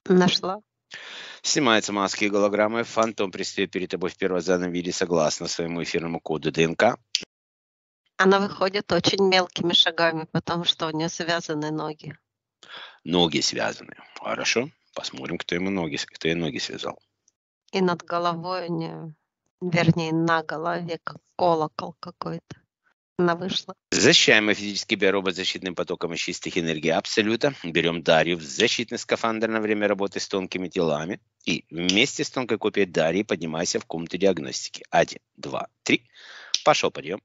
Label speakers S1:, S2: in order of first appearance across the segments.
S1: Нашла.
S2: Снимаются маски и голограммы. Фантом предстает перед тобой в первозданном виде согласно своему эфирному коду ДНК.
S1: Она выходит очень мелкими шагами, потому что у нее связаны ноги.
S2: Ноги связаны. Хорошо. Посмотрим, кто ей ноги связал.
S1: И над головой у нее, вернее, на голове, как колокол какой-то. Она вышла.
S2: Защищаем физический биоробот защитным потоком из чистых энергий Абсолюта. Берем Дарью в защитный скафандр на время работы с тонкими телами. И вместе с тонкой копией Дарьи поднимайся в комнату диагностики. 1, 2, 3. Пошел подъем.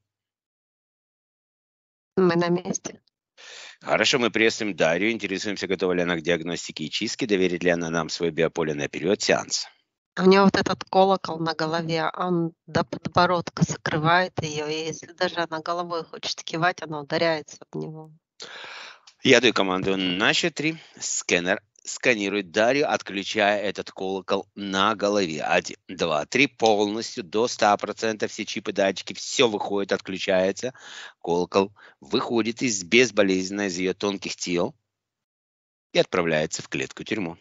S1: Мы на месте.
S2: Хорошо, мы приветствуем Дарью. Интересуемся, готова ли она к диагностике и чистке. Доверит ли она нам свое биополе на период сеанса.
S1: У нее вот этот колокол на голове, он до подбородка закрывает ее, и если даже она головой хочет кивать, она ударяется в него.
S2: Я даю команду на счет 3. Сканер сканирует Дарью, отключая этот колокол на голове. 1, 2, 3. Полностью до 100%. Все чипы, датчики, все выходит, отключается. Колокол выходит безболезненно из ее тонких тел и отправляется в клетку-тюрьму.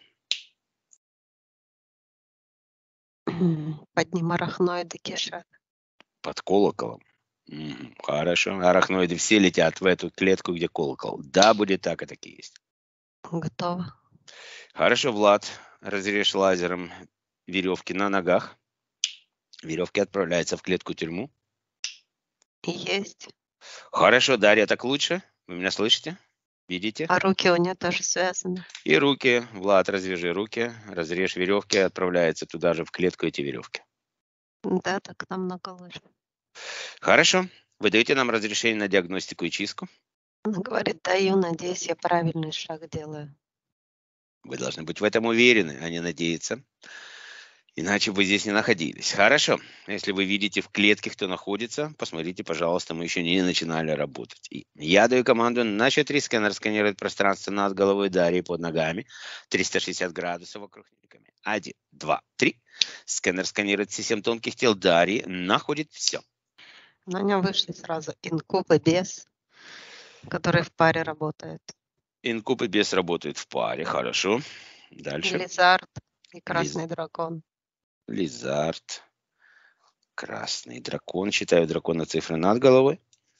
S1: Под ним арахноиды кишат.
S2: Под колоколом. Хорошо. Арахноиды все летят в эту клетку, где колокол. Да, будет так, и так и есть.
S1: Готово.
S2: Хорошо, Влад. Разрежь лазером веревки на ногах. Веревки отправляются в клетку-тюрьму.
S1: Есть.
S2: Хорошо, Дарья, так лучше? Вы меня слышите? Видите?
S1: А руки у нее тоже связаны.
S2: И руки. Влад, развяжи руки. Разрежь веревки. Отправляется туда же в клетку эти веревки.
S1: Да, так намного лучше.
S2: Хорошо. Вы даете нам разрешение на диагностику и чистку?
S1: Она говорит, даю, надеюсь, я правильный шаг делаю.
S2: Вы должны быть в этом уверены, а не надеяться. Иначе бы здесь не находились. Хорошо. Если вы видите в клетке, кто находится, посмотрите, пожалуйста, мы еще не начинали работать. И я даю команду на счет 3. Сканер сканирует пространство над головой Дарьи под ногами. 360 градусов вокруг ногами. 1, 2, 3. Сканер сканирует все 7 тонких тел Дарьи. Находит все.
S1: На нем вышли сразу инкуб и бес, который в паре работает.
S2: Инкуб и бес работают в паре. Хорошо. Дальше.
S1: Лизард и красный дракон.
S2: Лизард. Красный дракон. Считаю дракона цифры над головой.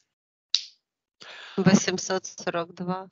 S1: 842.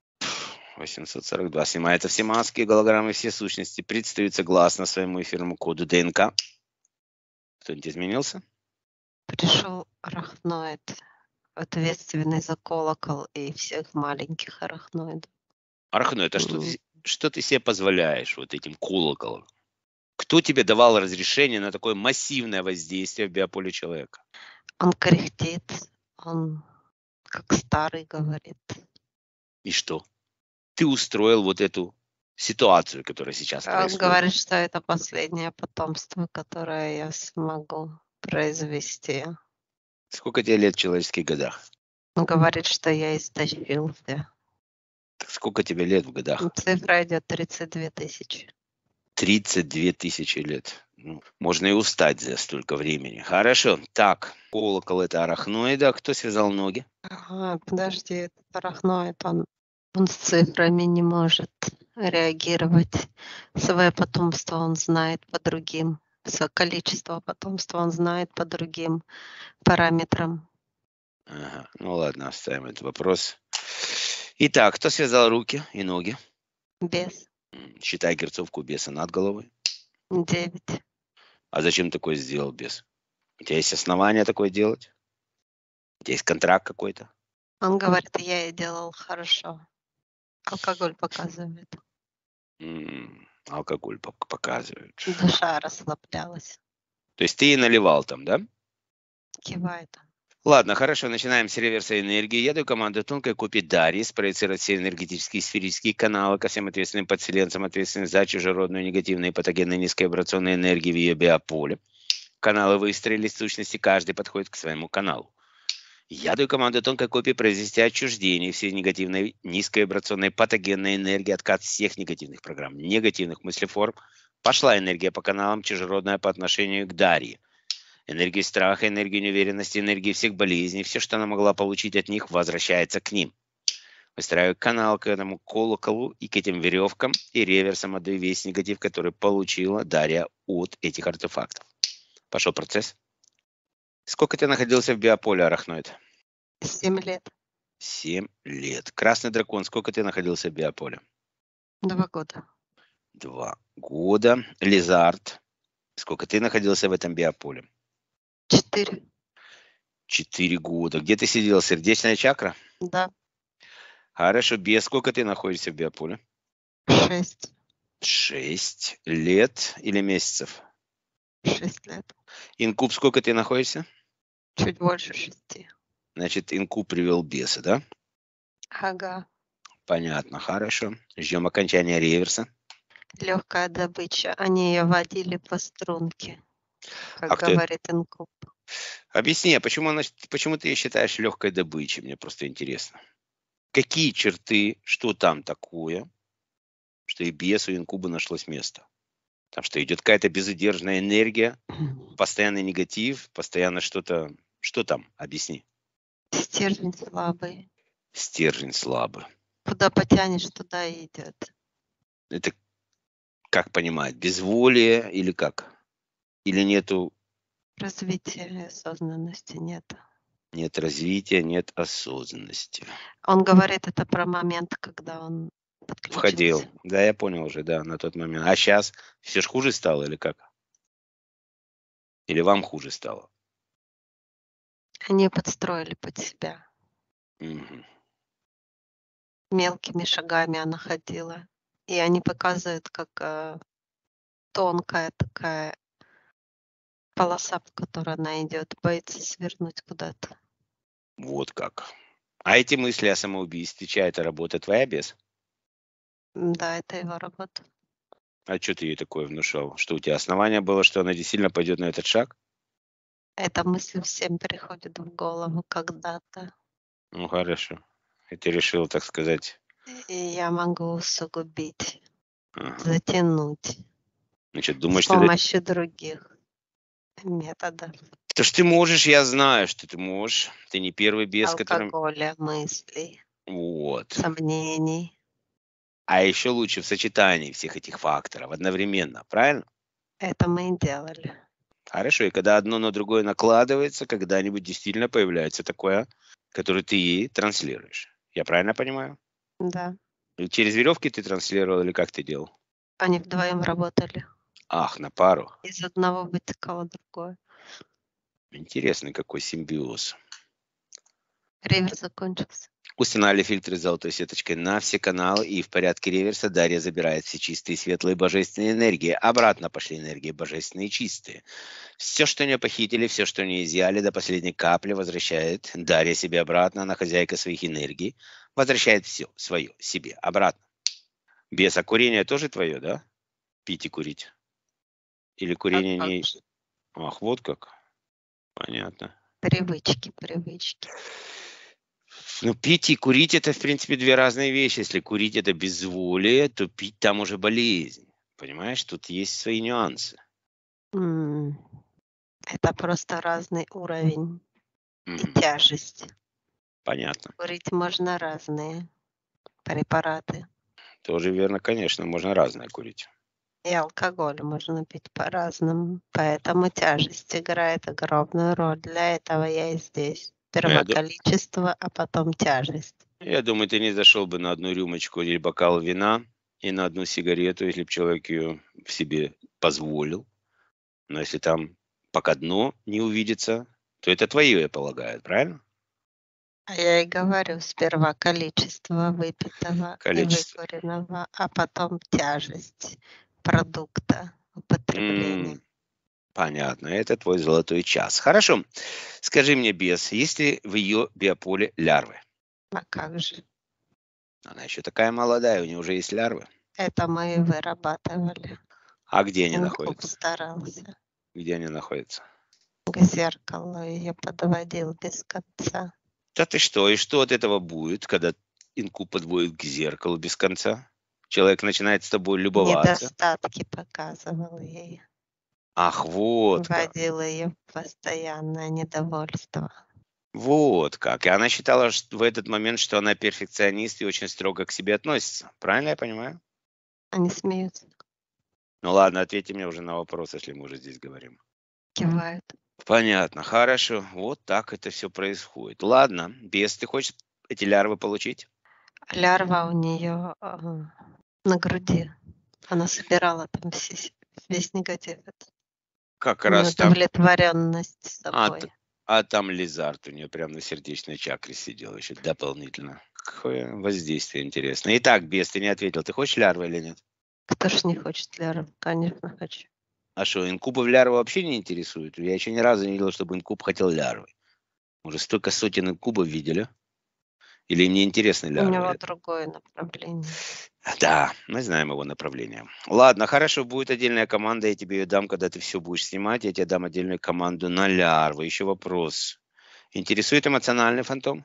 S2: 842. Снимаются все маски, голограммы, все сущности. Предстают согласно своему эфирному коду ДНК. Кто-нибудь изменился?
S1: Пришел арахноид, ответственный за колокол и всех маленьких арахноидов.
S2: Арахноид, а что ты себе позволяешь вот этим колоколом? Кто тебе давал разрешение на такое массивное воздействие в биополе человека?
S1: Он кряхтит, он как старый говорит.
S2: И что? Ты устроил вот эту ситуацию, которая сейчас происходит.
S1: Он говорит, что это последнее потомство, которое я смогу произвести.
S2: Сколько тебе лет в человеческих годах?
S1: Он говорит, что я истощился.
S2: Так сколько тебе лет в годах?
S1: Цифра идет 32 тысячи.
S2: 32 тысячи лет. Можно и устать за столько времени. Хорошо. Так, колокол — это арахноида. Кто связал ноги?
S1: Подожди, этот арахноид, он с цифрами не может реагировать. Свое потомство он знает по другим. Свое количество потомства он знает по другим параметрам.
S2: Ага. Ну ладно, оставим этот вопрос. Итак, кто связал руки и ноги?
S1: Бес.
S2: Считай герцовку беса над головой.
S1: 9.
S2: А зачем такое сделал бес? У тебя есть основания такое делать? У тебя есть контракт какой-то?
S1: Он говорит, я и делал хорошо. Алкоголь показывает.
S2: Алкоголь показывает.
S1: Душа расслаблялась.
S2: То есть ты и наливал там, да?
S1: Кивает.
S2: Ладно, хорошо, начинаем с реверса энергии. Я даю команду тонкой копии Дарьи спроецировать все энергетические сферические каналы ко всем ответственным подселенцам, ответственным за чужеродную негативную и патогенную низковибрационную энергию в ее биополе. Каналы выстроились, в сущности, каждый подходит к своему каналу. Я даю команду тонкой копии произвести отчуждение всей негативной, низковибрационной, патогенной энергии, откат всех негативных программ, негативных мыслеформ. Пошла энергия по каналам, чужеродная по отношению к Дарье. Энергия страха, энергия неуверенности, энергия всех болезней, все, что она могла получить от них, возвращается к ним. Выстраиваю канал к этому колоколу и к этим веревкам, и реверсом отдаю весь негатив, который получила Дарья от этих артефактов. Пошел процесс. Сколько ты находился в биополе, арахноид?
S1: 7 лет,
S2: 7 лет. Красный дракон, сколько ты находился в биополе?
S1: 2 года,
S2: 2 года. Лизард, сколько ты находился в этом биополе?
S1: 4,
S2: 4 года. Где ты сидел? Сердечная чакра?
S1: да,
S2: Хорошо. Бес, сколько ты находишься в биополе?
S1: 6,
S2: 6 лет или месяцев?
S1: 6 лет,
S2: Инкуб, сколько ты находишься?
S1: чуть больше 6.
S2: Значит, инкуб привел беса, да?
S1: Ага,
S2: Понятно, хорошо. Ждем окончания реверса.
S1: легкая добыча. Они ее водили по струнке, как
S2: А кто это?
S1: говорит инкуб.
S2: Объясни, а почему ты ее считаешь легкой добычей? Мне просто интересно. Какие черты, что там такое, что и бесу, и инкубу нашлось место? Там что, идет какая-то безудержная энергия, постоянный негатив, постоянно что-то... Что там? Объясни.
S1: Стержень слабый.
S2: Стержень слабый.
S1: Куда потянешь, туда и идет.
S2: Это как понимать? Безволие или как? Или нету,
S1: Развития осознанности нет.
S2: нет развития, нет осознанности?
S1: Он говорит это про момент, когда он
S2: Входил.
S1: подключился.
S2: Да, я понял уже, да, на тот момент. А сейчас все ж хуже стало или как? Или вам хуже стало?
S1: Они подстроили под себя.
S2: Мгм.
S1: Мелкими шагами она ходила. И они показывают, как тонкая такая полоса, по которой она идет, боится свернуть куда-то.
S2: Вот как. А эти мысли о самоубийстве, чья это работа, твоя без?
S1: Да, это его работа.
S2: А что ты ей такое внушал? Что у тебя основания было, что она действительно пойдет на этот шаг?
S1: Эта мысль всем приходит в голову когда-то.
S2: Ну, хорошо. И ты решил, так сказать,
S1: И я могу усугубить,
S2: ага.
S1: затянуть
S2: Значит,
S1: с
S2: думаешь,
S1: помощью других методов.
S2: то, что ты можешь, я знаю, что ты можешь. Ты не первый бес, которым...
S1: Алкоголя, мыслей,
S2: Вот.
S1: сомнений.
S2: А еще лучше в сочетании всех этих факторов одновременно, правильно?
S1: Это мы и делали.
S2: Хорошо, и когда одно на другое накладывается, когда-нибудь действительно появляется такое, которое ты ей транслируешь. Я правильно понимаю?
S1: Да.
S2: И через веревки ты транслировал или как ты делал?
S1: Они вдвоем работали.
S2: Ах, на пару.
S1: Из одного вытекало другое.
S2: Интересный какой симбиоз.
S1: Ревер закончился.
S2: Устанавливали фильтры с золотой сеточкой на все каналы, и в порядке реверса Дарья забирает все чистые, светлые, божественные энергии. Обратно пошли энергии божественные и чистые. Все, что у нее похитили, все, что у нее изъяли, до последней капли возвращает Дарья себе обратно. Она хозяйка своих энергий. Возвращает все свое себе обратно. Без, а курение тоже твое, да? Пить и курить? Или курение
S1: Как
S2: не...
S1: же.
S2: Ах, вот как. Понятно.
S1: Привычки, привычки.
S2: Ну, пить и курить это, в принципе, две разные вещи. Если курить это безволие, то пить там уже болезнь. Понимаешь, тут есть свои нюансы.
S1: М, Это просто разный уровень и
S2: Мгм.
S1: тяжесть.
S2: Понятно.
S1: Курить можно разные препараты.
S2: Тоже верно, конечно, можно разное курить.
S1: И алкоголь можно пить по-разному. Поэтому тяжесть играет огромную роль. Для этого я и здесь.
S2: Ну,
S1: Сперва количество, а потом тяжесть.
S2: я думаю, ты не зашел бы на одну рюмочку или бокал вина и на одну сигарету, если бы человек ее в себе позволил. Но если там пока дно не увидится, то это твое, я полагаю, правильно?
S1: А я и говорю, сперва количество выпитого и
S2: Количество.
S1: выкуренного, а потом тяжесть продукта употребления.
S2: Понятно, это твой золотой час. Хорошо. Скажи мне, бес, есть ли в ее биополе лярвы?
S1: А как же?
S2: Она еще такая молодая, у нее уже есть лярвы.
S1: Это мы и вырабатывали.
S2: А где они
S1: Инкуб
S2: находятся?
S1: старался.
S2: Где они находятся?
S1: К зеркалу ее подводил без конца.
S2: Да ты что? И что от этого будет, когда инкуб подводит к зеркалу без конца? Человек начинает с тобой любоваться.
S1: Недостатки показывал ей.
S2: Ах, вот как.
S1: Вводил ее в постоянное недовольство.
S2: Вот как. И она считала в этот момент, что она перфекционист и очень строго к себе относится. Правильно я понимаю?
S1: Они смеются,
S2: Ну ладно, ответьте мне уже на вопрос, если мы уже здесь говорим.
S1: кивают.
S2: Понятно, хорошо. Вот так это все происходит. Ладно, бес, ты хочешь эти лярвы получить?
S1: Лярва у нее на груди. Она собирала там весь негатив.
S2: Как раз там,
S1: Неудовлетворенность
S2: а,
S1: собой.
S2: там лизард у нее прям на сердечной чакре сидел еще дополнительно. Какое воздействие интересное. Итак, бес, ты не ответил. Ты хочешь лярвы или нет?
S1: Кто ж не хочет лярву? Конечно, хочу.
S2: А что, инкубов лярвы вообще не интересуют? Я еще ни разу не видел, чтобы инкуб хотел лярвы. Уже столько сотен инкубов видели. Или им не интересны
S1: У
S2: лярвы?
S1: него другое направление.
S2: Да, мы знаем его направление. Ладно, хорошо, будет отдельная команда, я тебе ее дам, когда ты все будешь снимать, я тебе дам отдельную команду на лярвы. Еще вопрос. Интересует эмоциональный фантом?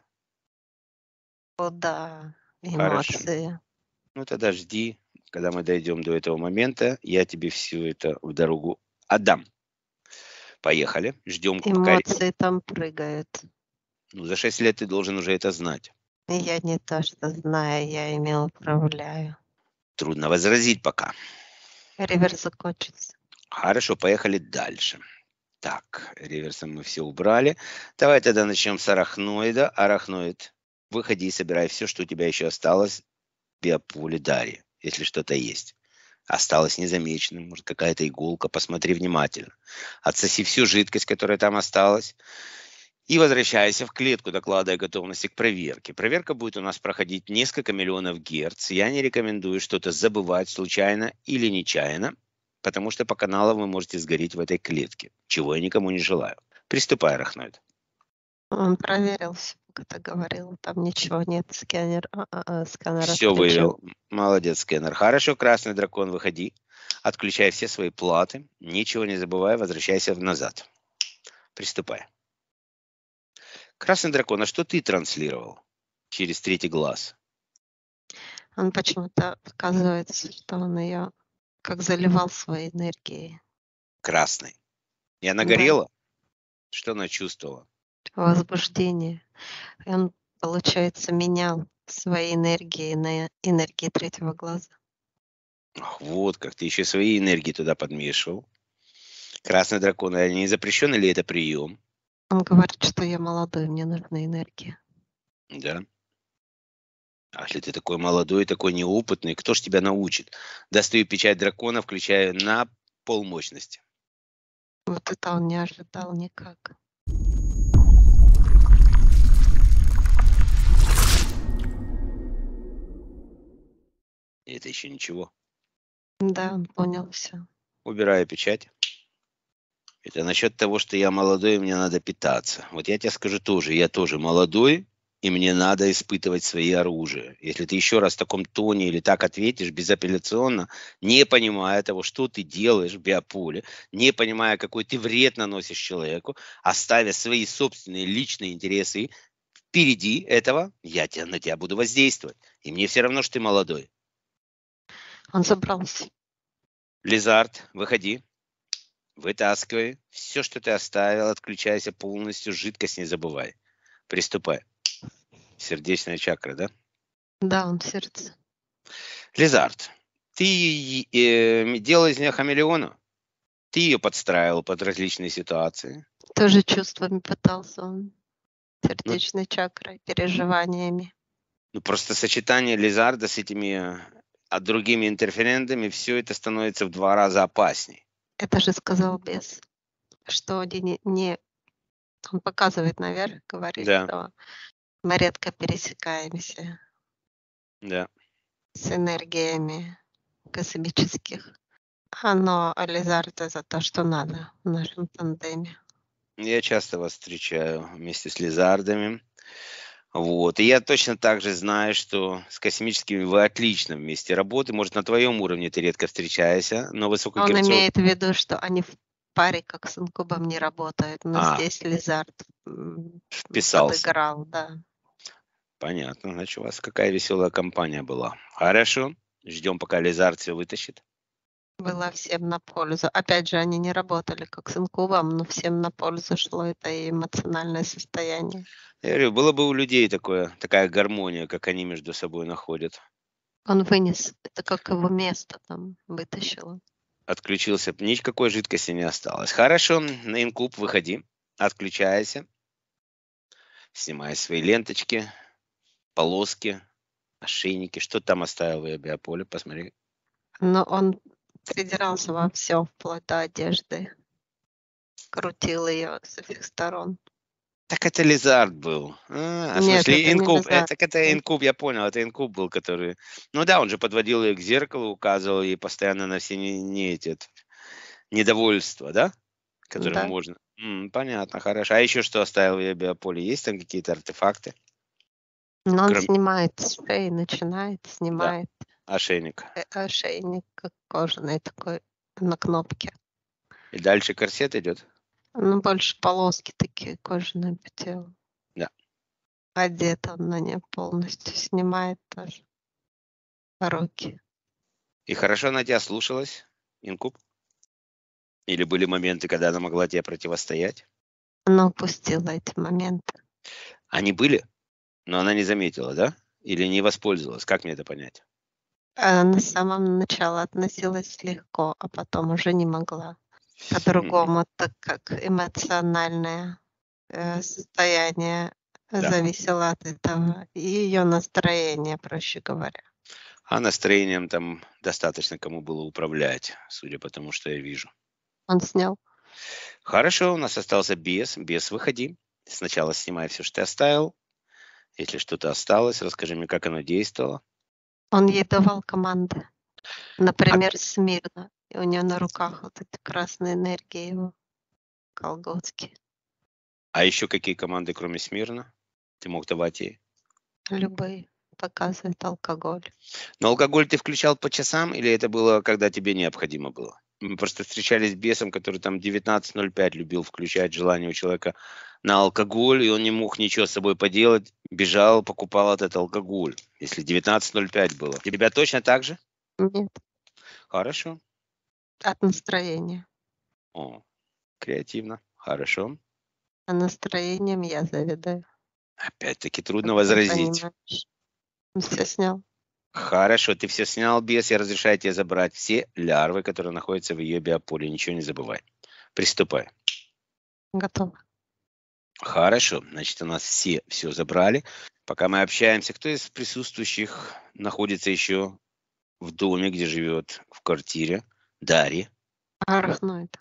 S1: О, да,
S2: Хорошо.
S1: эмоции.
S2: Ну тогда жди, когда мы дойдем до этого момента, я тебе все это в дорогу отдам. Поехали, ждем пока...
S1: Эмоции там прыгают.
S2: Ну, за 6 лет ты должен уже это знать.
S1: И я не то что знаю, я ими управляю.
S2: Трудно возразить пока.
S1: Реверс закончится.
S2: Хорошо, поехали дальше. Так, реверсом мы все убрали. Давай тогда начнем с арахноида. Арахноид, выходи и собирай все, что у тебя еще осталось в биополе Дарьи, если что-то есть. Осталось незамеченным, может какая-то иголка, посмотри внимательно. Отсоси всю жидкость, которая там осталась, и возвращайся в клетку, докладывая готовности к проверке. Проверка будет у нас проходить несколько миллионов герц. Я не рекомендую что-то забывать случайно или нечаянно, потому что по каналам вы можете сгореть в этой клетке, чего я никому не желаю. Приступай, арахноид.
S1: Он проверил все, как ты говорил. Там ничего нет. Сканер
S2: Все
S1: отключен.
S2: вывел. Молодец, скэнер. Хорошо, красный дракон, выходи. Отключай все свои платы. Ничего не забывай, возвращайся назад. Приступай. Красный дракон, а что ты транслировал через третий глаз?
S1: Он почему-то оказывается, что он ее как заливал своей энергией.
S2: Красный. И она
S1: Да,
S2: горела? Что она чувствовала?
S1: возбуждение. И он, получается, менял свои энергии на энергии третьего глаза.
S2: Ах, вот как ты еще свои энергии туда подмешивал. Красный дракон, а не запрещен ли это прием?
S1: Он говорит, что я молодой, мне нужна энергия.
S2: Да. А если ты такой молодой, такой неопытный, кто ж тебя научит? Достаю печать дракона, включаю на полмощности.
S1: Вот это он не ожидал никак.
S2: И это еще ничего.
S1: Да, он понял все.
S2: Убираю печать. Это насчет того, что я молодой, и мне надо питаться. Вот я тебе скажу тоже, я тоже молодой, и мне надо испытывать свои оружия. Если ты еще раз в таком тоне или так ответишь безапелляционно, не понимая того, что ты делаешь в биополе, не понимая, какой ты вред наносишь человеку, оставя свои собственные личные интересы впереди этого, на тебя буду воздействовать. И мне все равно, что ты молодой.
S1: Он забрался.
S2: Лизард, выходи. Вытаскивай. Все, что ты оставил, отключайся полностью. Жидкость не забывай. Приступай. Сердечная чакра, да?
S1: Да, он в сердце.
S2: Лизард, ты делал из нее хамелеона. Ты ее подстраивал под различные ситуации.
S1: Тоже чувствами пытался он.
S2: Ну,
S1: Сердечной чакрой, переживаниями.
S2: ну, просто сочетание Лизарда с этими другими интерферентами, все это становится в 2 раза опасней.
S1: Это же сказал бес, что он показывает наверх, говорит,
S2: Да,
S1: что мы редко пересекаемся
S2: да.
S1: с энергиями космических. Но Ализард это то, что надо в нашем тандеме.
S2: Я часто вас встречаю вместе с Лизардами. Вот. И я точно так же знаю, что с космическими вы отлично вместе работаете. Может, на твоем уровне ты редко встречаешься, но
S1: Он
S2: высокогерцов...
S1: имеет в виду, что они в паре как с инкубом не работают. Но
S2: А,
S1: здесь Лизард
S2: вписался.
S1: подыграл, да.
S2: Понятно. Значит, у вас какая веселая компания была. Хорошо. Ждем, пока Лизард все вытащит.
S1: Было всем на пользу. Опять же, они не работали как с инкубом, но всем на пользу шло это и эмоциональное состояние.
S2: Я говорю, было бы у людей такая гармония, как они между собой находят.
S1: Он вынес, это как его место там вытащило.
S2: Отключился, никакой жидкости не осталось. Хорошо, на инкуб выходи, отключайся, снимай свои ленточки, полоски, ошейники. Что там оставил в биополе? Посмотри.
S1: Но он придирался во всем, вплоть до одежды. Крутил ее со всех сторон.
S2: Так это лизард был. В
S1: Нет,
S2: смысле
S1: это не
S2: инкуб.
S1: лизард.
S2: Так это инкуб, я понял, это инкуб был, который... Ну да, он же подводил ее к зеркалу, указывал ей постоянно на все недовольства, да? Которые
S1: Да.
S2: можно... Понятно, хорошо. А еще что оставил в ее биополе? Есть там какие-то артефакты?
S1: Но он
S2: Кроме...
S1: снимает с шеи, начинает,
S2: Да,
S1: снимает
S2: ошейник.
S1: ошейник, как кожаный такой, на кнопке.
S2: И дальше корсет идет?
S1: Ну, больше полоски такие кожаные по телу.
S2: Да.
S1: Одет он на нее полностью, снимает тоже руки.
S2: И хорошо она тебя слушалась, инкуб? Или были моменты, когда она могла тебе противостоять?
S1: Она упустила эти моменты.
S2: Они были, но она не заметила, да? Или не воспользовалась? Как мне это понять?
S1: На самом начале относилась легко, а потом уже не могла. По-другому, так как эмоциональное состояние
S2: Да.
S1: зависело от этого, и ее настроение, проще говоря.
S2: А настроением там достаточно кому было управлять, судя по тому, что я вижу.
S1: Он снял.
S2: Хорошо, у нас остался бес. Бес, выходи. Сначала снимай все, что ты оставил. Если что-то осталось, расскажи мне, как оно действовало.
S1: Он ей давал команды. Например, смирно. И у нее на руках вот эти красные энергии его колготки.
S2: А еще какие команды, кроме смирно, ты мог давать ей?
S1: Любые. Показывает алкоголь.
S2: Но алкоголь ты включал по часам или это было, когда тебе необходимо было? Мы просто встречались с бесом, который там 19:05 любил включать желание у человека на алкоголь, и он не мог ничего с собой поделать, бежал, покупал этот алкоголь, если 19:05 было. У тебя точно так же?
S1: Нет,
S2: Хорошо.
S1: от настроения.
S2: О, креативно. Хорошо.
S1: А настроением я завидую.
S2: Опять-таки
S1: Как
S2: трудно
S1: ты
S2: возразить.
S1: понимаешь. Он всё снял.
S2: Хорошо, ты все снял, бес, я разрешаю тебе забрать все лярвы, которые находятся в ее биополе. Ничего не забывай. Приступай.
S1: Готово.
S2: Хорошо, значит, у нас все забрали. Пока мы общаемся, кто из присутствующих находится еще в доме, где живет, в квартире? Дарья.
S1: Арахноид.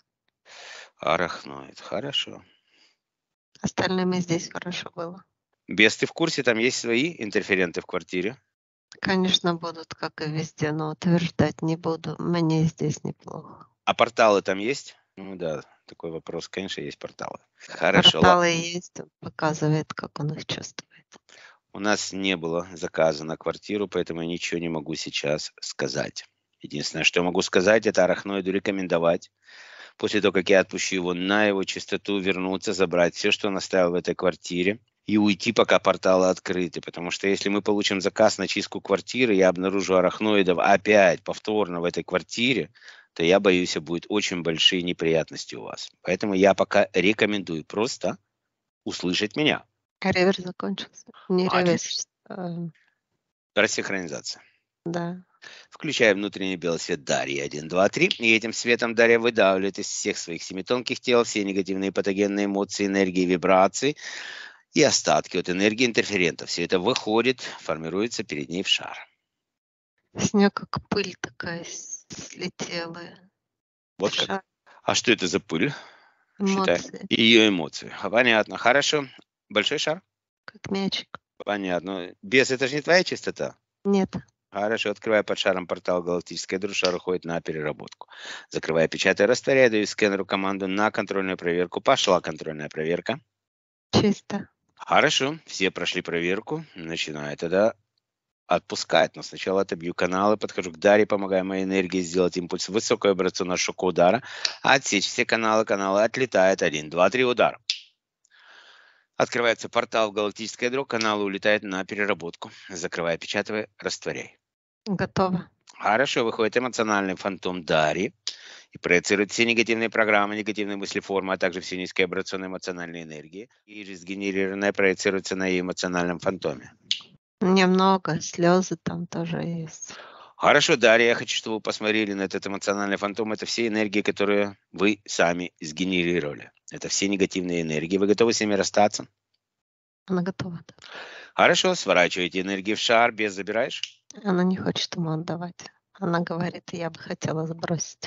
S2: Арахноид. Хорошо.
S1: Остальным и здесь хорошо было.
S2: Бес, ты в курсе, там есть свои интерференты в квартире?
S1: Конечно, будут, как и везде, но утверждать не буду. Мне здесь неплохо.
S2: А порталы там есть? Ну да, такой вопрос. Конечно, есть порталы. Хорошо.
S1: Порталы есть, он показывает, как он их чувствует.
S2: У нас не было заказа на квартиру, поэтому я ничего не могу сейчас сказать. Единственное, что я могу сказать, это арахноиду рекомендовать, после того, как я отпущу его на его чистоту, вернуться, забрать все, что он оставил в этой квартире, и уйти, пока порталы открыты. Потому что если мы получим заказ на чистку квартиры, я обнаружу арахноидов опять повторно в этой квартире, то я боюсь, будет очень большие неприятности у вас. Поэтому я пока рекомендую просто услышать меня.
S1: Реверс закончился. Не
S2: Отлично.
S1: реверс.
S2: Рассинхронизация.
S1: Да.
S2: Включая внутренний белый свет Дарьи 1, 2, 3. И этим светом Дарья выдавливает из всех своих 7 тонких тел все негативные патогенные эмоции, энергии, вибрации и остатки от энергии интерферентов. Все это выходит, формируется перед ней в шар.
S1: С нее как пыль такая слетела.
S2: Вот как.
S1: Шар.
S2: А что это за пыль? Считай.
S1: Эмоции.
S2: Ее эмоции. Понятно. Хорошо. Большой шар?
S1: Как мячик.
S2: Понятно. Бес, это же не твоя чистота?
S1: Нет.
S2: Хорошо, открывая под шаром портал галактической души, шар уходит на переработку. Закрывая, печатая, растворяя, даю скэнеру команду на контрольную проверку. Пошла контрольная проверка.
S1: Чисто.
S2: Хорошо, все прошли проверку. Начинаю тогда отпускать. Но сначала отобью каналы, подхожу к Дарье, помогая моей энергии сделать импульс высокой вибрационного шока удара. Отсечь все каналы, отлетает 1, 2, 3 удар. Открывается портал в галактическое ядро, каналы улетают на переработку. Закрывая, печатая, растворяй.
S1: Готово.
S2: Хорошо, выходит эмоциональный фантом Дарьи и проецирует все негативные программы, негативные мыслеформы, а также все низкоабрационные эмоциональные энергии. И же сгенерированное проецируется на ее эмоциональном фантоме.
S1: Немного, слезы там тоже есть.
S2: Хорошо, Дарья, я хочу, чтобы вы посмотрели на этот эмоциональный фантом. Это все энергии, которые вы сами сгенерировали. Это все негативные энергии. Вы готовы с ними расстаться?
S1: Она готова. Да.
S2: Хорошо, сворачивайте энергии в шар, без забираешь.
S1: Она не хочет ему отдавать. Она говорит, я бы хотела сбросить.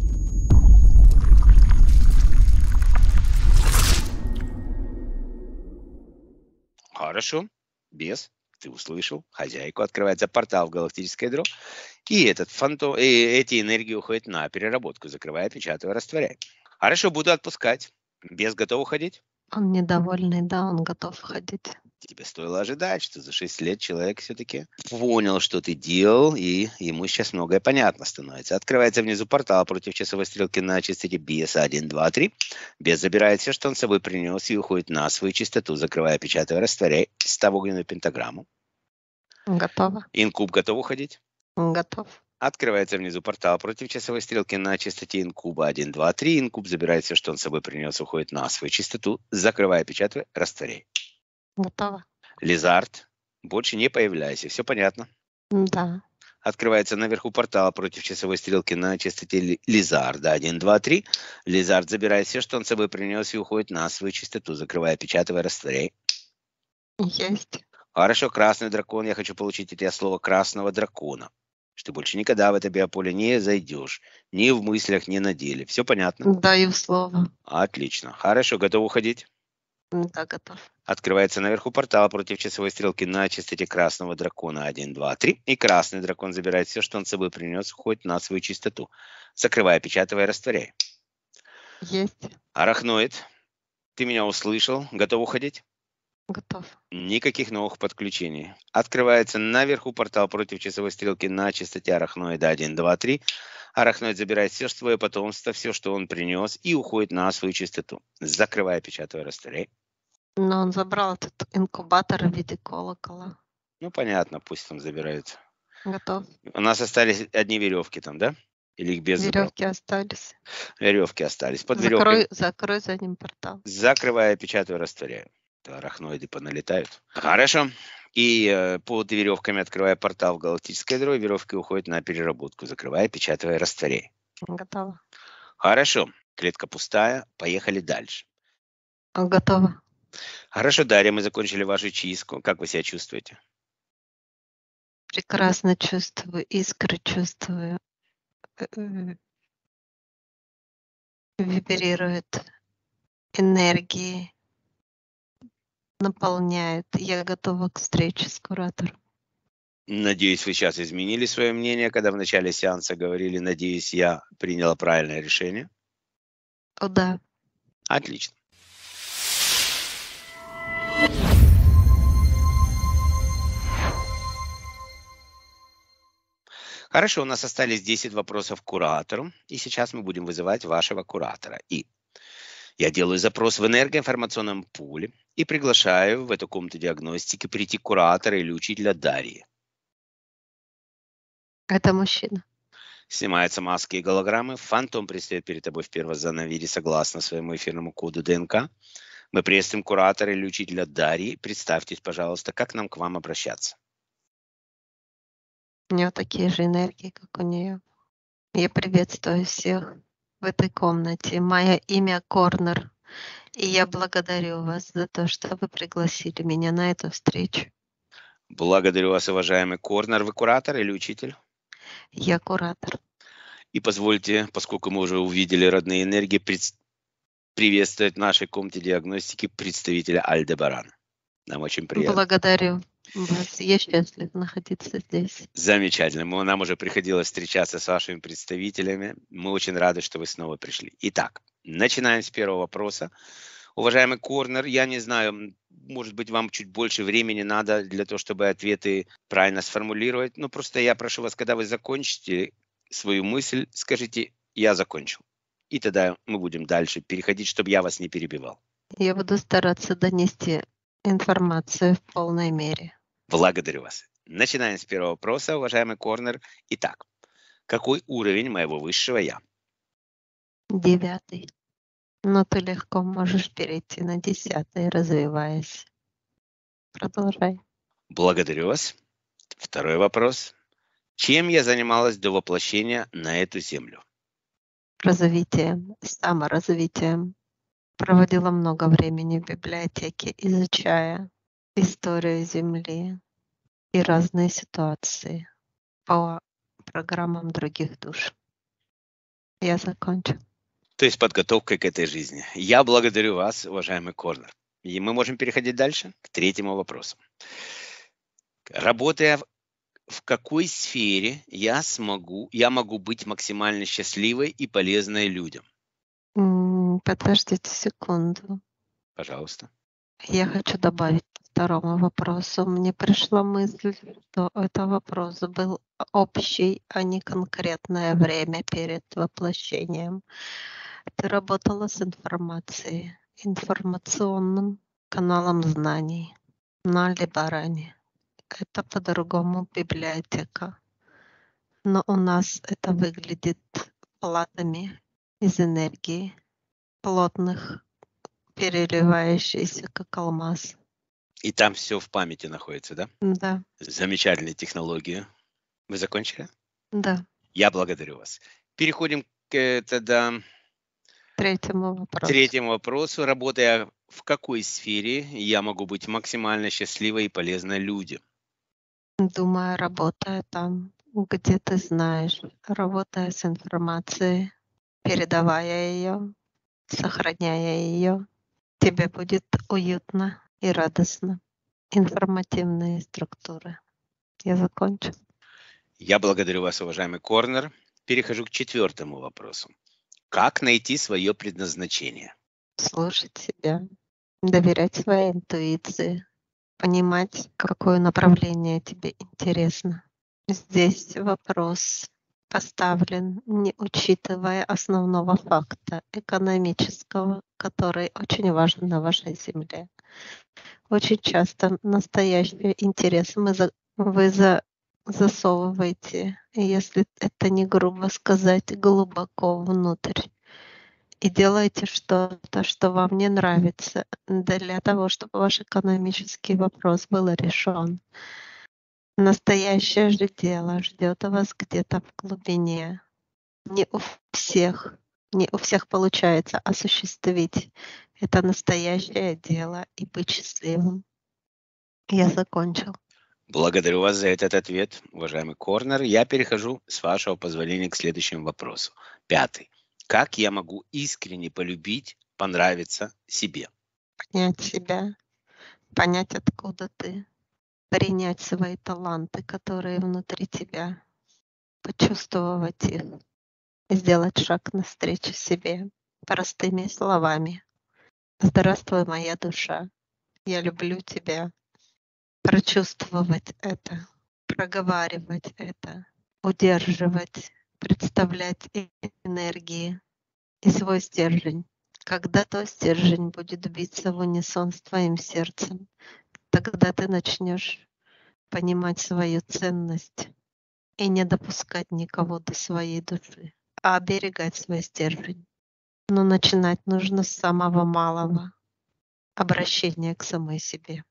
S2: Хорошо, без. Ты услышал, хозяйку, открывается портал в галактическое ядро, и этот фантом, эти энергии уходят на переработку, закрывая, печатая, растворяя. Хорошо, буду отпускать. Без готов уходить?
S1: Он недовольный, да, он готов ходить.
S2: Тебе стоило ожидать, что за 6 лет человек все-таки понял, что ты делал, и ему сейчас многое понятно становится. Открывается внизу портал против часовой стрелки на частоте BS 1, 2, 3. Бес забирает все, что он с собой принес, и уходит на свою частоту, закрывая, печатая, растворяя, ставя огненную пентаграмму.
S1: Готово.
S2: Инкуб готов уходить?
S1: Готов.
S2: Открывается внизу портал против часовой стрелки на частоте инкуба 1, 2, 3. Инкуб забирает все, что он с собой принес, уходит на свою частоту, закрывая, печатая, растворяя.
S1: Готово.
S2: Лизард, больше не появляйся. Все понятно?
S1: Да.
S2: Открывается наверху портал против часовой стрелки на частоте Лизарда 1, 2, 3. Лизард забирает все, что он с собой принес, и уходит на свою частоту, закрывая, печатая, растворяя.
S1: Есть.
S2: Хорошо, красный дракон. Я хочу получить от тебя слово красного дракона. Что ты больше никогда в это биополе не зайдешь. Ни в мыслях, ни на деле. Все понятно?
S1: Даю слово.
S2: Отлично. Хорошо, готов уходить?
S1: Да, готов.
S2: Открывается наверху портал против часовой стрелки на частоте красного дракона 1, 2, 3. И красный дракон забирает все, что он с собой принес, уходит на свою частоту, закрывая, печатая, растворяя.
S1: Есть.
S2: Арахноид, ты меня услышал? Готов уходить?
S1: Готов.
S2: Никаких новых подключений. Открывается наверху портал против часовой стрелки на частоте арахноида 1, 2, 3. Арахноид забирает все свое потомство, все, что он принес, и уходит на свою частоту, закрывая, печатая, растворяя.
S1: Но он забрал этот инкубатор в виде колокола.
S2: Ну, понятно, пусть там забирают.
S1: Готов.
S2: У нас остались одни веревки там, да? Или их без забрал?
S1: Веревки остались.
S2: Веревки остались. Под веревкой.
S1: Закрой за ним портал.
S2: Закрывая, печатаю, растворяю. Арахноиды поналетают. Хорошо. И под веревками открывая портал в галактическое ядро, веревки уходят на переработку, закрывая, печатая, растворяя.
S1: Готово.
S2: Хорошо. Клетка пустая. Поехали дальше.
S1: Готово.
S2: Хорошо, Дарья, мы закончили вашу чистку. Как вы себя чувствуете?
S1: Прекрасно чувствую, искры чувствую. Вибрирует энергии, наполняет. Я готова к встрече с куратором.
S2: Надеюсь, вы сейчас изменили свое мнение, когда в начале сеанса говорили, надеюсь, я приняла правильное решение.
S1: О, да.
S2: Отлично. Хорошо, у нас остались 10 вопросов к куратору, и сейчас мы будем вызывать вашего куратора. И я делаю запрос в энергоинформационном пуле и приглашаю в эту комнату диагностики прийти куратора или учителя Дарьи.
S1: Это мужчина.
S2: Снимаются маски и голограммы. Фантом предстает перед тобой в первозданном виде согласно своему эфирному коду ДНК. Мы приветствуем куратора или учителя Дарьи. Представьтесь, пожалуйста, как нам к вам обращаться.
S1: У нее такие же энергии, как у нее. Я приветствую всех в этой комнате. Мое имя Корнер. И я благодарю вас за то, что вы пригласили меня на эту встречу.
S2: Благодарю вас, уважаемый Корнер. Вы куратор или учитель?
S1: Я куратор.
S2: И позвольте, поскольку мы уже увидели родные энергии, приветствовать в нашей комнате диагностики представителя Альдебарана. Нам очень приятно.
S1: Благодарю вас. Я счастлив находиться здесь.
S2: Замечательно. Нам уже приходилось встречаться с вашими представителями. Мы очень рады, что вы снова пришли. Итак, начинаем с первого вопроса. Уважаемый Корнер, я не знаю, может быть, вам чуть больше времени надо для того, чтобы ответы правильно сформулировать. Но просто я прошу вас, когда вы закончите свою мысль, скажите «я закончил». И тогда мы будем дальше переходить, чтобы я вас не перебивал.
S1: Я буду стараться донести информацию в полной мере.
S2: Благодарю вас. Начинаем с первого вопроса, уважаемый Корнер. Итак, Какой уровень моего высшего я?
S1: 9. Но ты легко можешь перейти на 10, развиваясь. Продолжай.
S2: Благодарю вас. Второй вопрос. Чем я занималась до воплощения на эту землю?
S1: Развитием, саморазвитием. Проводила много времени в библиотеке, изучая историю Земли и разные ситуации по программам других душ. Я закончу.
S2: То есть подготовкой к этой жизни. Я благодарю вас, уважаемый Корнер. И мы можем переходить дальше к третьему вопросу. Работая в какой сфере я могу быть максимально счастливой и полезной людям?
S1: Подождите секунду.
S2: Пожалуйста.
S1: Я хочу добавить к второму вопросу. Мне пришла мысль, что это вопрос был общий, а не конкретное время перед воплощением. Ты работала с информацией, информационным каналом знаний на Альдебаране. Это по-другому библиотека. Но у нас это выглядит платами из энергии, плотных, переливающихся, как алмаз.
S2: И там все в памяти находится, да?
S1: Да,
S2: Замечательная технология. Вы закончили?
S1: да.
S2: Я благодарю вас. Переходим тогда
S1: Третьему
S2: к
S1: вопросу.
S2: третьему вопросу. Работая в какой сфере я могу быть максимально счастливой и полезной людям?
S1: Думаю, работая там, где ты знаешь, работая с информацией, передавая ее, сохраняя ее, тебе будет уютно и радостно. Информативные структуры. Я закончу.
S2: Я благодарю вас, уважаемый Корнер. Перехожу к четвертому вопросу. Как найти свое предназначение?
S1: Слушать себя, доверять своей интуиции, понимать, какое направление тебе интересно. Здесь вопрос поставлен, не учитывая основного факта экономического, который очень важен на вашей земле. Очень часто настоящий интерес вы засовываете, если это не грубо сказать, глубоко внутрь. И делаете что-то, что вам не нравится, для того, чтобы ваш экономический вопрос был решен. Настоящее же дело ждет вас где-то в глубине. Не у всех, не у всех получается осуществить это настоящее дело и быть счастливым. Я закончил.
S2: Благодарю вас за этот ответ, уважаемый Корнер. Я перехожу, с вашего позволения, к следующему вопросу. Пятый. Как я могу искренне полюбить, понравиться себе?
S1: Понять себя, понять, откуда ты, принять свои таланты, которые внутри тебя, почувствовать их, сделать шаг навстречу себе простыми словами. Здравствуй, моя душа, я люблю тебя. Прочувствовать это, проговаривать это, удерживать, представлять энергии и свой стержень. Когда твой стержень будет биться в унисон с твоим сердцем, тогда ты начнешь понимать свою ценность и не допускать никого до своей души, а оберегать свой стержень. Но начинать нужно с самого малого обращения к самой себе.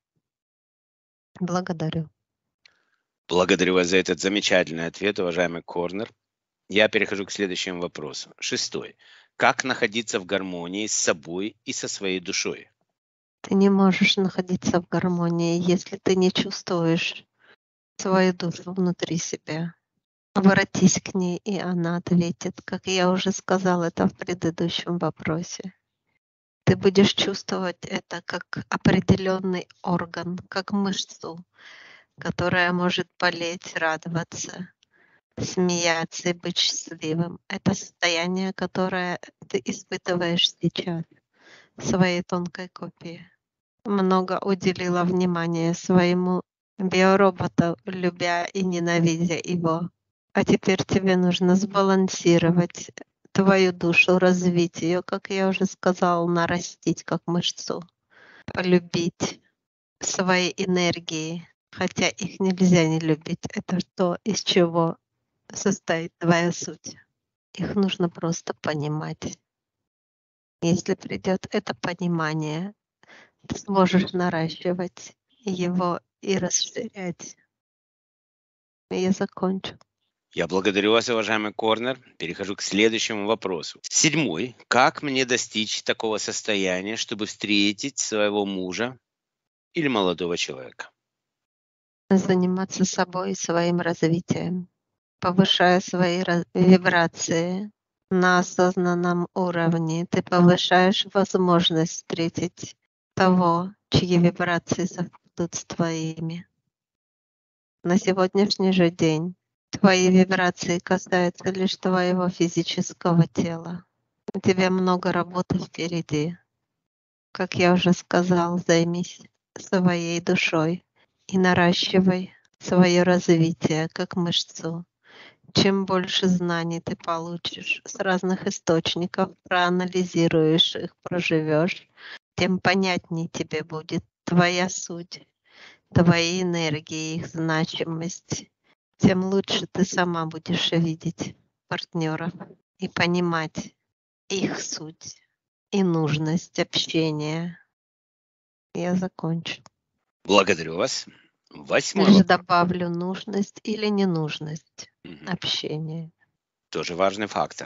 S1: Благодарю.
S2: Благодарю вас за этот замечательный ответ, уважаемый Корнер. Я перехожу к следующему вопросу. Шестой. Как находиться в гармонии с собой и со своей душой?
S1: Ты не можешь находиться в гармонии, если ты не чувствуешь свою душу внутри себя. Обратись к ней, и она ответит, как я уже сказала это в предыдущем вопросе. Ты будешь чувствовать это как определенный орган, как мышцу, которая может болеть, радоваться, смеяться и быть счастливым. Это состояние, которое ты испытываешь сейчас в своей тонкой копии. Много уделила внимания своему биороботу, любя и ненавидя его. А теперь тебе нужно сбалансировать твою душу, развить ее, как я уже сказала, нарастить как мышцу, полюбить свои энергии, хотя их нельзя не любить. Это то, из чего состоит твоя суть. Их нужно просто понимать. Если придет это понимание, ты сможешь наращивать его и расширять. Я закончу.
S2: Я благодарю вас, уважаемый Корнер. Перехожу к следующему вопросу. 7. Как мне достичь такого состояния, чтобы встретить своего мужа или молодого человека?
S1: Заниматься собой и своим развитием, повышая свои вибрации на осознанном уровне, ты повышаешь возможность встретить того, чьи вибрации совпадут с твоими. На сегодняшний же день твои вибрации касаются лишь твоего физического тела. У тебя много работы впереди. Как я уже сказал, займись своей душой и наращивай свое развитие как мышцу. Чем больше знаний ты получишь с разных источников, проанализируешь их, проживешь, тем понятнее тебе будет твоя суть, твои энергии, их значимость, тем лучше ты сама будешь видеть партнеров и понимать их суть и нужность общения. Я закончу.
S2: Благодарю вас. 8
S1: Лишь
S2: вопрос.
S1: добавлю нужность или ненужность
S2: Мгм.
S1: общения.
S2: Тоже важный фактор.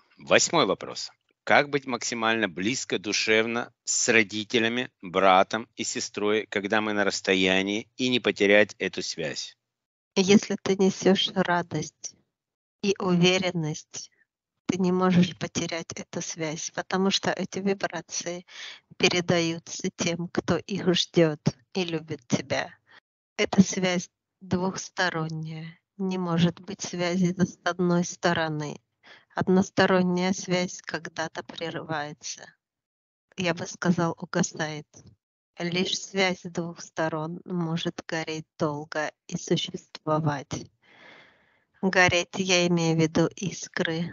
S2: 8 вопрос. Как быть максимально близко душевно с родителями, братом и сестрой, когда мы на расстоянии, и не потерять эту связь?
S1: Если ты несешь радость и уверенность, ты не можешь потерять эту связь, потому что эти вибрации передаются тем, кто их ждет и любит тебя. Эта связь двухсторонняя. Не может быть связи с одной стороны. Односторонняя связь когда-то прерывается. Я бы сказал, угасает. Лишь связь двух сторон может гореть долго и существовать. Гореть я имею в виду искры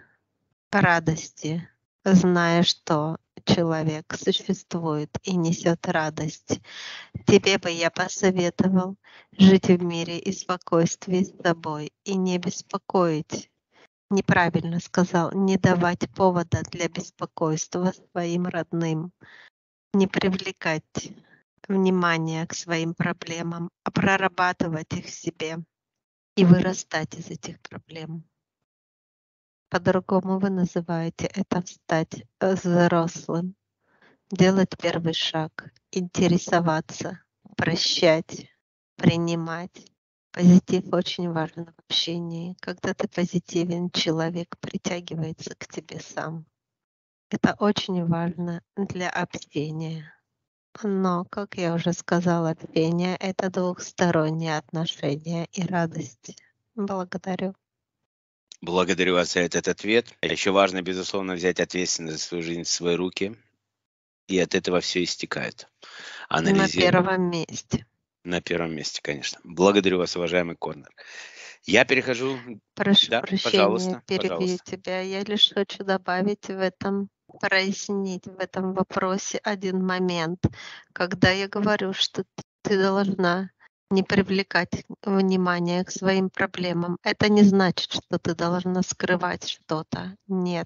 S1: радости, зная, что человек существует и несет радость. Тебе бы я посоветовал жить в мире и спокойствии с собой и не беспокоить. Неправильно сказал, не давать повода для беспокойства своим родным, не привлекать внимание к своим проблемам, а прорабатывать их в себе и вырастать из этих проблем. По-другому вы называете это стать взрослым, делать первый шаг, интересоваться, прощать, принимать. Позитив очень важен в общении. Когда ты позитивен, человек притягивается к тебе сам. Это очень важно для общения. Но, как я уже сказала, общение — это двухсторонние отношения и радость. Благодарю.
S2: Благодарю вас за этот ответ. Еще важно, безусловно, взять ответственность за свою жизнь в свои руки, и от этого все истекает.
S1: На
S2: Анализировать
S1: первом месте.
S2: на первом месте, конечно. Благодарю вас, уважаемый Корнер. Я перехожу.
S1: Прошу
S2: Да,
S1: прощения,
S2: пожалуйста,
S1: перебью
S2: пожалуйста.
S1: тебя. Я лишь хочу добавить в этом, прояснить в этом вопросе один момент. Когда я говорю, что ты должна не привлекать внимание к своим проблемам, это не значит, что ты должна скрывать что-то. Нет.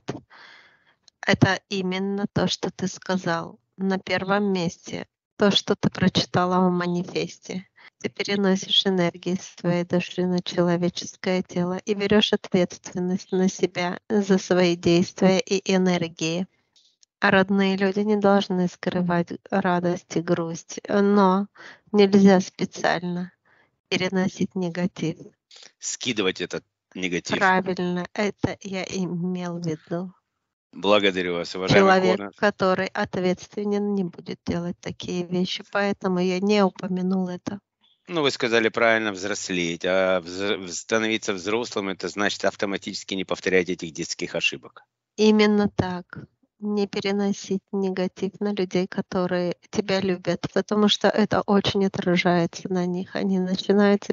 S1: Это именно то, что ты сказал. На первом месте то, что ты прочитала в манифесте. Ты переносишь энергии своей души на человеческое тело и берешь ответственность на себя за свои действия и энергии. А родные люди не должны скрывать радость и грусть, но нельзя специально переносить негатив.
S2: Скидывать этот негатив.
S1: Правильно, это я имел в виду.
S2: Благодарю вас, уважаемый
S1: Человек,
S2: Корнер.
S1: который ответственен, не будет делать такие вещи, поэтому я не упомянул это.
S2: Ну, вы сказали правильно, взрослеть. А становиться взрослым — это значит автоматически не повторять этих детских ошибок.
S1: Именно так. Не переносить негатив на людей, которые тебя любят, потому что это очень отражается на них. Они начинают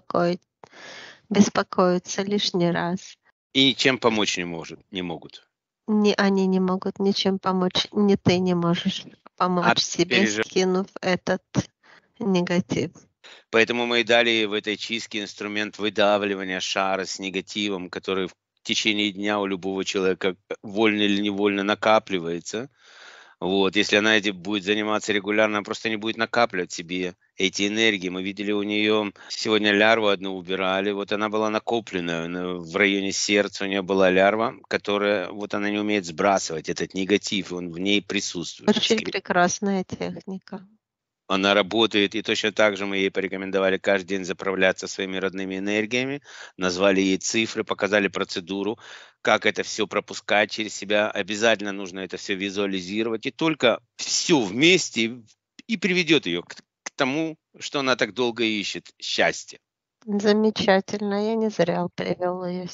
S1: беспокоиться лишний раз.
S2: И ничем помочь не могут.
S1: Они не могут ничем помочь, ни ты не можешь
S2: А
S1: помочь себе,
S2: пережив...
S1: скинув этот негатив.
S2: Поэтому мы и дали в этой чистке инструмент выдавливания шара с негативом, который в течение дня у любого человека вольно или невольно накапливается. Вот, если она этим будет заниматься регулярно, она просто не будет накапливать себе эти энергии. Мы видели у нее сегодня лярву одну убирали, вот она была накопленная в районе сердца, у нее была лярва, которая, вот она не умеет сбрасывать этот негатив, он в ней присутствует.
S1: Очень прекрасная техника.
S2: Она работает, и точно так же мы ей порекомендовали каждый день заправляться своими родными энергиями, назвали ей цифры, показали процедуру, как это все пропускать через себя. Обязательно нужно это все визуализировать, и только все вместе и приведет ее к тому, что она так долго ищет — счастье.
S1: Замечательно. Я не зря привел ее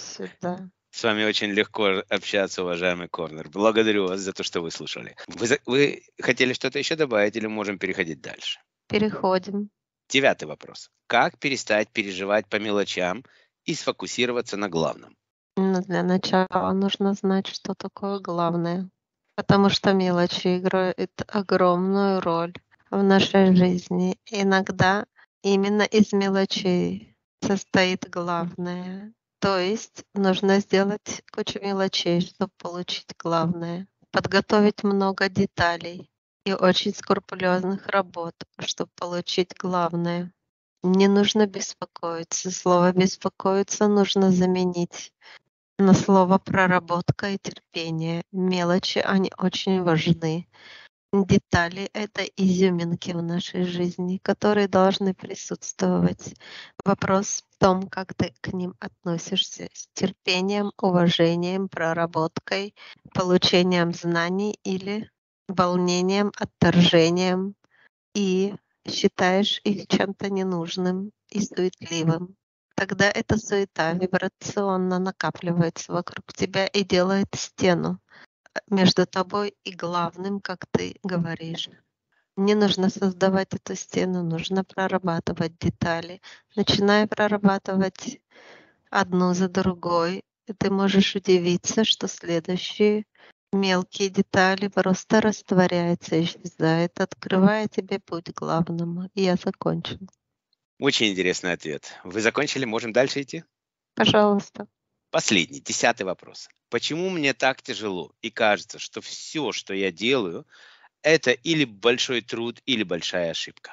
S1: сюда.
S2: С вами очень легко общаться, уважаемый Корнер. Благодарю вас за то, что вы слушали. Вы хотели что-то еще добавить или можем переходить дальше?
S1: Переходим.
S2: 9 вопрос. Как перестать переживать по мелочам и сфокусироваться на главном?
S1: Но для начала нужно знать, что такое главное. Потому что мелочи играют огромную роль в нашей жизни. Иногда именно из мелочей состоит главное. То есть нужно сделать кучу мелочей, чтобы получить главное. Подготовить много деталей и очень скрупулезных работ, чтобы получить главное. Не нужно беспокоиться. Слово «беспокоиться» нужно заменить на слово «проработка» и «терпение». Мелочи, они очень важны. Детали — это изюминки в нашей жизни, которые должны присутствовать. Вопрос в том, как ты к ним относишься: с терпением, уважением, проработкой, получением знаний или волнением, отторжением, и считаешь их чем-то ненужным и суетливым. Тогда эта суета вибрационно накапливается вокруг тебя и делает стену между тобой и главным, как ты говоришь. Не нужно создавать эту стену, нужно прорабатывать детали. Начиная прорабатывать одну за другой, и ты можешь удивиться, что следующие мелкие детали просто растворяются, исчезают, открывая тебе путь к главному. И я закончил.
S2: Очень интересный ответ. Вы закончили? Можем дальше идти?
S1: Пожалуйста.
S2: Последний, 10 вопрос. Почему мне так тяжело и кажется, что все, что я делаю, это или большой труд, или большая ошибка?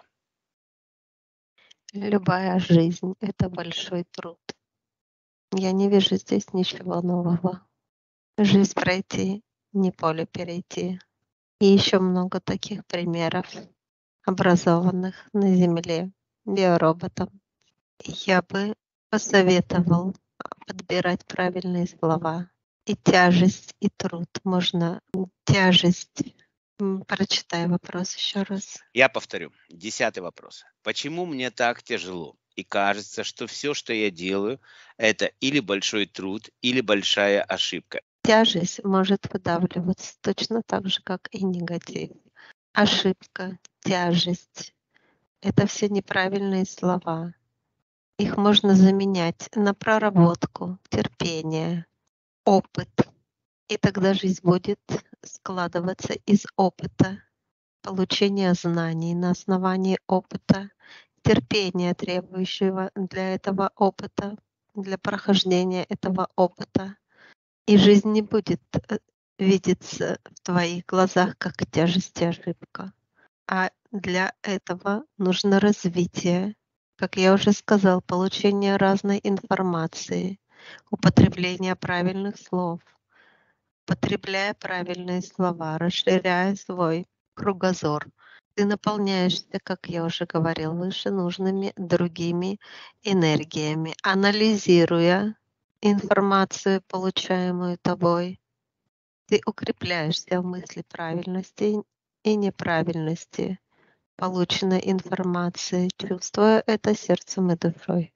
S1: Любая жизнь — это большой труд. Я не вижу здесь ничего нового. Жизнь пройти, не поле перейти. И еще много таких примеров, образованных на Земле биороботом. Я бы посоветовал подбирать правильные слова. И тяжесть, и труд. Можно тяжесть. Прочитай вопрос еще раз.
S2: Я повторю. 10 вопрос. Почему мне так тяжело и кажется, что все, что я делаю, это или большой труд, или большая ошибка?
S1: Тяжесть может выдавливаться точно так же, как и негатив. Ошибка, тяжесть — это все неправильные слова. Их можно заменять на проработку, терпение, опыт. И тогда жизнь будет складываться из опыта, получения знаний на основании опыта, терпения, требующего для этого опыта, для прохождения этого опыта. И жизнь не будет видеться в твоих глазах как тяжесть и ошибка. А для этого нужно развитие, как я уже сказал, получение разной информации, употребление правильных слов, потребляя правильные слова, расширяя свой кругозор. Ты наполняешься, как я уже говорил выше, нужными другими энергиями, анализируя информацию, получаемую тобой. Ты укрепляешься в мысли правильности и неправильности полученной информации, чувствуя это сердцем и душой.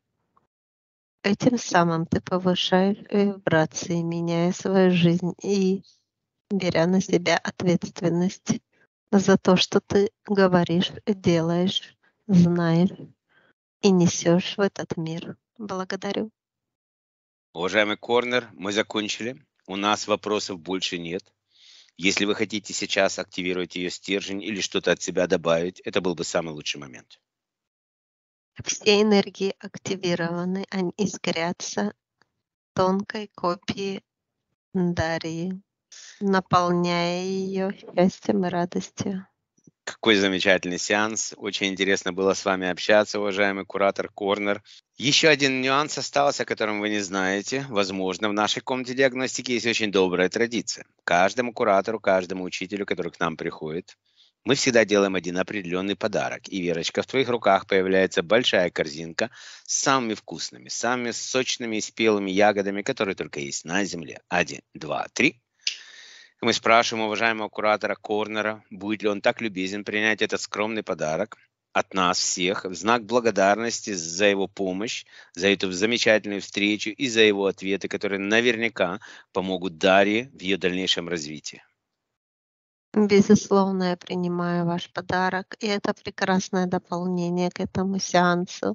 S1: Этим самым ты повышаешь вибрации, меняя свою жизнь и беря на себя ответственность за то, что ты говоришь, делаешь, знаешь и несешь в этот мир. Благодарю.
S2: Уважаемый Корнер, мы закончили. У нас вопросов больше нет. Если вы хотите сейчас активировать ее стержень или что-то от себя добавить, это был бы самый лучший момент.
S1: Все энергии активированы, они искрятся тонкой копией Дарьи, наполняя ее счастьем и радостью.
S2: Какой замечательный сеанс. Очень интересно было с вами общаться, уважаемый куратор Корнер. Еще один нюанс остался, о котором вы не знаете. Возможно, в нашей комнате диагностики есть очень добрая традиция. Каждому куратору, каждому учителю, который к нам приходит, мы всегда делаем один определенный подарок. И, Верочка, в твоих руках появляется большая корзинка с самыми вкусными, самыми сочными и спелыми ягодами, которые только есть на земле. 1, 2, 3. Мы спрашиваем уважаемого куратора Корнера, будет ли он так любезен принять этот скромный подарок от нас всех в знак благодарности за его помощь, за эту замечательную встречу и за его ответы, которые наверняка помогут Дарье в ее дальнейшем развитии.
S1: Безусловно, я принимаю ваш подарок, и это прекрасное дополнение к этому сеансу.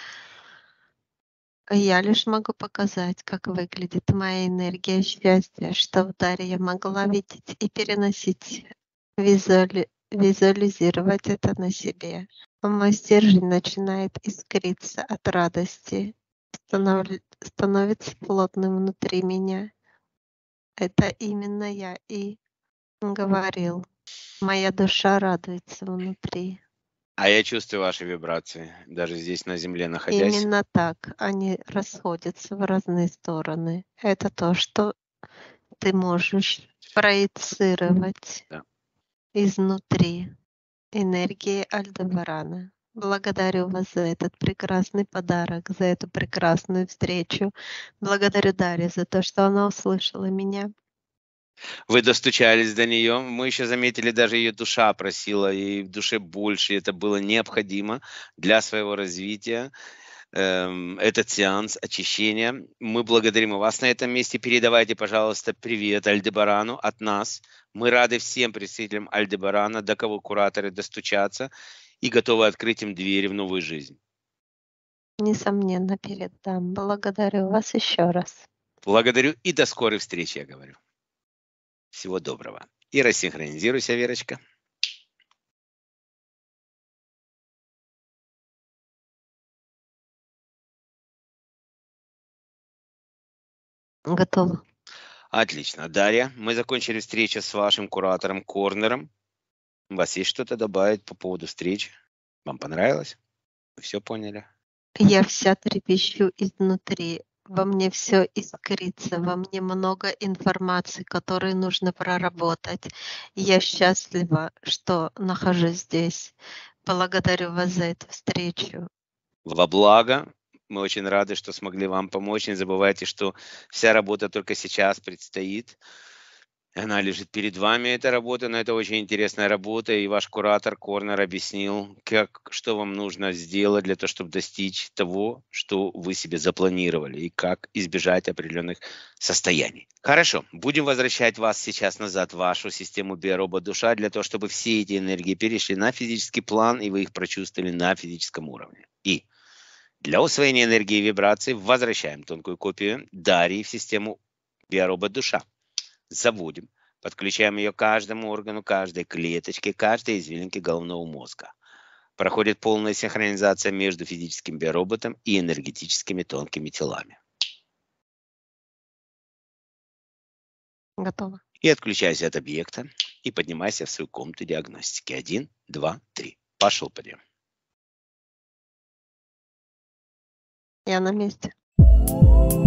S1: Я лишь могу показать, как выглядит моя энергия счастья, что Дарья я могла видеть и переносить, визуализировать это на себе. Мой стержень начинает искриться от радости, становится плотным внутри меня. Это именно я и говорил. Моя душа радуется внутри.
S2: А я чувствую ваши вибрации, даже здесь на земле находясь.
S1: Именно так. Они расходятся в разные стороны. Это то, что ты можешь проецировать
S2: Да.
S1: изнутри энергии Альдебарана. Благодарю вас за этот прекрасный подарок, за эту прекрасную встречу. Благодарю Дарью за то, что она услышала меня.
S2: Вы достучались до нее. Мы еще заметили, даже ее душа просила, и в душе больше. Это было необходимо для своего развития. Этот сеанс очищения. Мы благодарим и вас на этом месте. Передавайте, пожалуйста, привет Альдебарану от нас. Мы рады всем представителям Альдебарана, до кого кураторы достучаться, и готовы открыть им двери в новую жизнь.
S1: Несомненно, передам. Благодарю вас еще раз.
S2: Благодарю и до скорой встречи, я говорю. Всего доброго. И рассинхронизируйся, Верочка.
S1: Готово.
S2: Отлично. Дарья, мы закончили встречу с вашим куратором Корнером. У вас есть что-то добавить по поводу встречи? Вам понравилось? Вы все поняли?
S1: Я вся трепещу изнутри. Во мне все искрится, во мне много информации, которую нужно проработать. Я счастлива, что нахожусь здесь. Благодарю вас за эту встречу.
S2: Во благо. Мы очень рады, что смогли вам помочь. Не забывайте, что вся работа только сейчас предстоит. Она лежит перед вами, эта работа, но это очень интересная работа, и ваш куратор Корнер объяснил, что вам нужно сделать для того, чтобы достичь того, что вы себе запланировали, и как избежать определенных состояний. Хорошо, будем возвращать вас сейчас назад в вашу систему биоробот-душа, для того, чтобы все эти энергии перешли на физический план, и вы их прочувствовали на физическом уровне. И для усвоения энергии и вибраций возвращаем тонкую копию Дарьи в систему биоробот-душа. Заводим, подключаем ее к каждому органу, каждой клеточке, каждой извилинке головного мозга. Проходит полная синхронизация между физическим биороботом и энергетическими тонкими телами.
S1: Готово.
S2: И отключайся от объекта и поднимайся в свою комнату диагностики. 1, 2, 3. Пошел подъем.
S1: Я на месте.